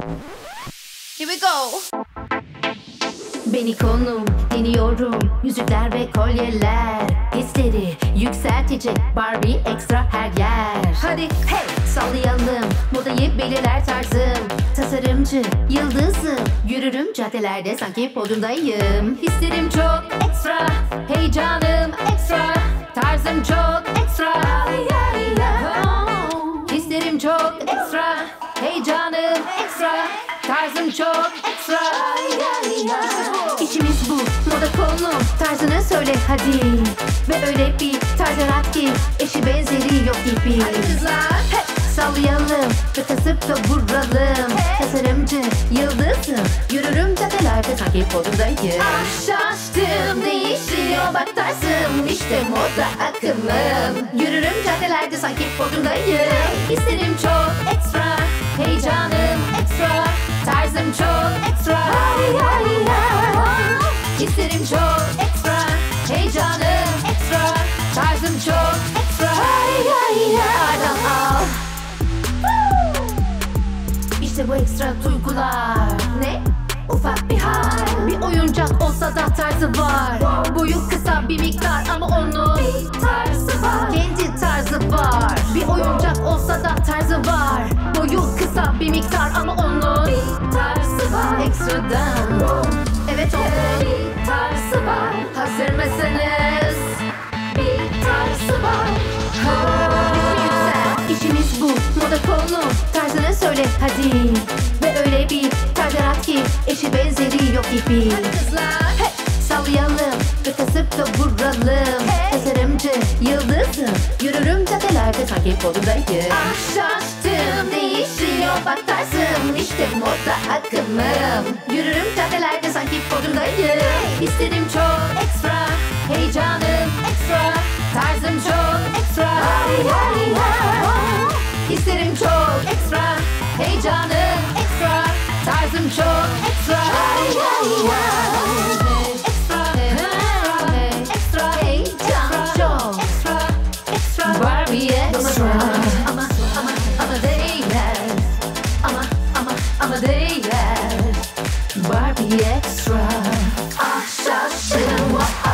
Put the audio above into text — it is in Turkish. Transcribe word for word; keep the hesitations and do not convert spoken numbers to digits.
Here we go. Beni konum deniyorum, yüzükler ve kolyeler, hisleri yükseltecek Barbie extra her yer. Hadi hey sallayalım, modayı belirler tarzım, tasarımcı yıldızım, yürürüm caddelerde sanki podyumdayım. Hislerim çok ekstra, heyecanım ekstra, tarzım çok ekstra. Hislerim çok ekstra, heyecanım ekstra, tarzım çok ekstra. İçimiz bu, moda konu, tarzını söyle hadi. Ve öyle bir tarz yarat ki eşi benzeri yok gibi. Hadi kızlar, hep sallayalım ve kasıp da vuralım. Hey. Tasarımcı yıldızım, yürürüm caddelerde sanki podyumdayım. Ah şaştım, değişiyor bak tarzım, işte moda akımım. Yürürüm caddelerde sanki podyumdayım. Hislerim çok ekstra, heyecanım ekstra, tarzım çok ekstra. Hislerim çok ekstra, heyecanım ekstra, tarzım çok ekstra. Ardam al. İşte bu ekstra duygular. Ne? Ufak bir hal, bir oyuncak olsa da tarzı var. Boyu kısa bir miktar ama onun bir tarzı var. Kendi tarzı var. Bir oyuncak olsa da tarzı var. Boyu kısa bir miktar ama onun bir tarzı var. Ekstradan, evet onun bir tarzı var. Hazır mısınız? Bir tarzı var. İşimiz bu, moda konu, tarzını söyle hadi. Ve öyle bir tarz yarat ki eşi benzeri yok gibi. hadi kızlar. Hey, sallayalım ve kasıp da vuralım. Hey. Tasarımcı yıldızım, yürürüm caddelerde sanki podyumdayım. Ah şaştım, değişiyor bak tarzım, işte moda akımım. Yürürüm caddelerde sanki podyumdayım. Hislerim çok ekstra, heyecanım ekstra, tarzım çok ekstra. Hislerim çok ekstra, heyecanım ekstra, tarzım çok ekstra. Ekstra, ekstra, heyecan çok ekstra, ekstra. Barbie extra. Ama, ama, ama değer. Ama, ama, ama değer. Barbie extra. Ah şaşırdım.